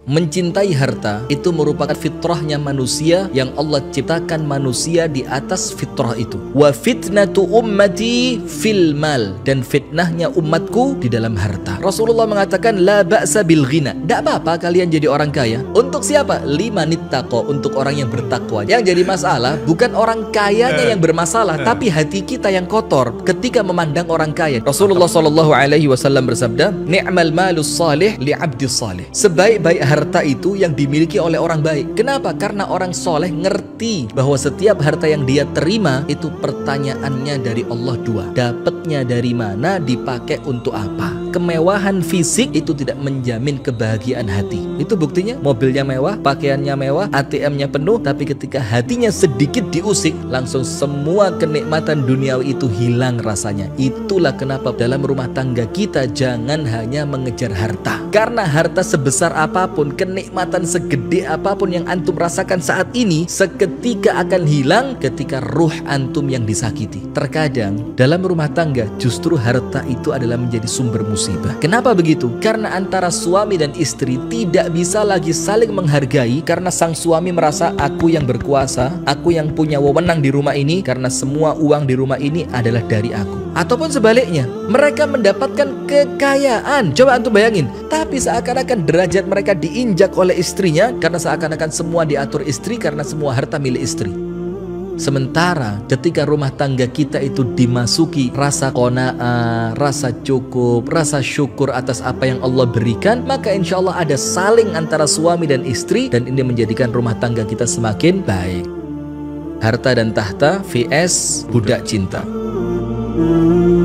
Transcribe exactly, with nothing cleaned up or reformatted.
Mencintai harta itu merupakan fitrahnya manusia yang Allah ciptakan manusia di atas fitrah itu. Wa fitnatu ummati fil mal, dan fitnahnya umatku di dalam harta. Rasulullah mengatakan la ba'sa bil ghina. Tidak apa-apa kalian jadi orang kaya. Untuk siapa? Limanit taqo, untuk orang yang bertakwa. Yang jadi masalah bukan orang kayanya yang bermasalah, tapi hati kita yang kotor ketika memandang orang kaya. Rasulullah shallallahu alaihi wasallam bersabda, ni'mal malus salih li abdis salih. Sebaik-baik harta itu yang dimiliki oleh orang baik. Kenapa? Karena orang soleh ngerti bahwa setiap harta yang dia terima itu pertanyaannya dari Allah dua. Dapatnya dari mana, dipakai untuk apa? Kemewahan fisik itu tidak menjamin kebahagiaan hati. Itu buktinya mobilnya mewah, pakaiannya mewah, A T M-nya penuh, tapi ketika hatinya sedikit diusik, langsung semua kenikmatan duniawi itu hilang rasanya. Itulah kenapa dalam rumah tangga kita jangan hanya mengejar harta. Karena harta sebesar apapun, kenikmatan segede apapun yang antum rasakan saat ini, seketika akan hilang ketika ruh antum yang disakiti. Terkadang dalam rumah tangga justru harta itu adalah menjadi sumber musibah. Kenapa begitu? Karena antara suami dan istri tidak bisa lagi saling menghargai karena sang suami merasa aku yang berkuasa, aku yang punya wewenang di rumah ini karena semua uang di rumah ini adalah dari aku. Ataupun sebaliknya, mereka mendapatkan kekayaan. Coba antum bayangin, tapi seakan-akan derajat mereka diinjak oleh istrinya karena seakan-akan semua diatur istri karena semua harta milik istri. Sementara ketika rumah tangga kita itu dimasuki rasa qanaah, rasa cukup, rasa syukur atas apa yang Allah berikan, maka insya Allah ada saling antara suami dan istri, dan ini menjadikan rumah tangga kita semakin baik. Harta dan tahta vs budak cinta.